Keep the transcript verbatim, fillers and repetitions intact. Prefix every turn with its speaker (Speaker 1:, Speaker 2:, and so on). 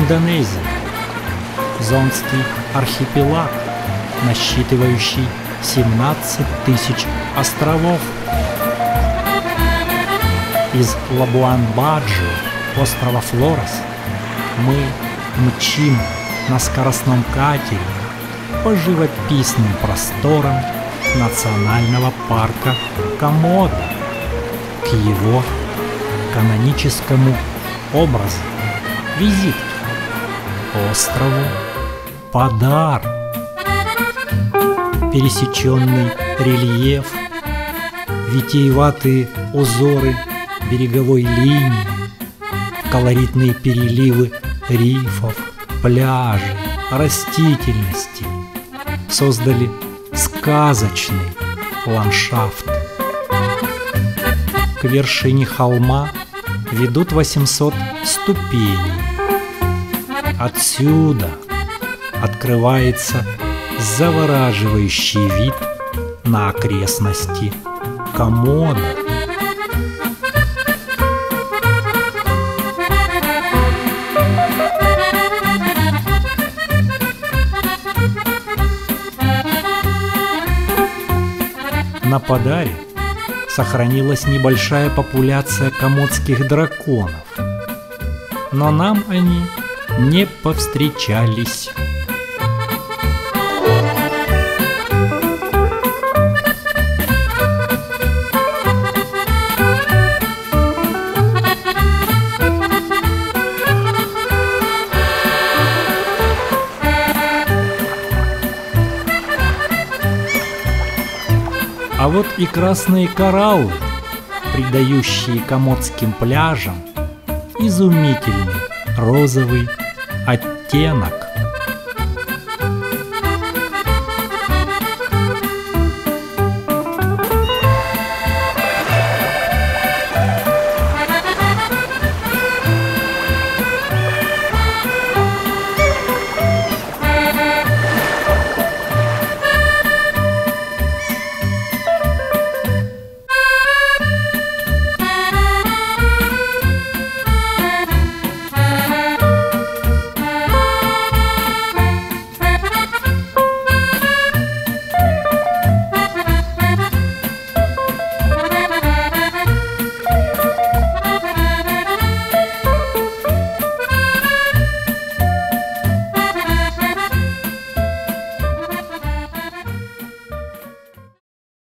Speaker 1: Индонезия. Зондский архипелаг, насчитывающий семнадцать тысяч островов. Из Лабуан-Баджио, острова Флорес, мы мчим на скоростном катере по живописным просторам национального парка Комодо к его каноническому образу визит острову Падар. Пересеченный рельеф, витиеватые узоры береговой линии, колоритные переливы рифов, пляжей, растительности создали сказочный ландшафт. К вершине холма ведут восемьсот ступеней. Отсюда открывается завораживающий вид на окрестности Комодо. На Падаре сохранилась небольшая популяция комодских драконов, но нам они не повстречались. А вот и красные кораллы, придающие комодским пляжам изумительный розовый оттенок.